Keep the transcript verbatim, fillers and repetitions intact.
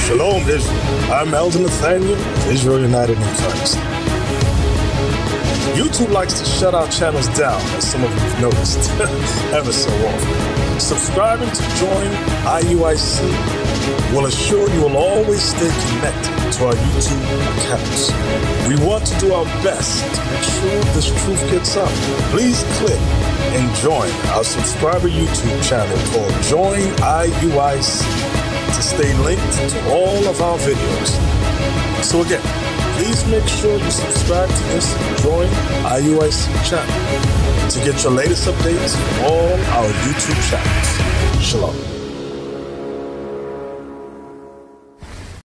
Shalom, Israel. I'm Elder Nathaniel, Israel United in Christ. YouTube likes to shut our channels down, as some of you have noticed, ever so often. Subscribing to join I U I C will assure you will always stay connected to our YouTube accounts. We want to do our best to make sure this truth gets out. Please click and join our subscriber YouTube channel called Join I U I C to stay linked to all of our videos. So again, please make sure you subscribe to this Join I U I C channel to get your latest updates from all our YouTube channels. Shalom.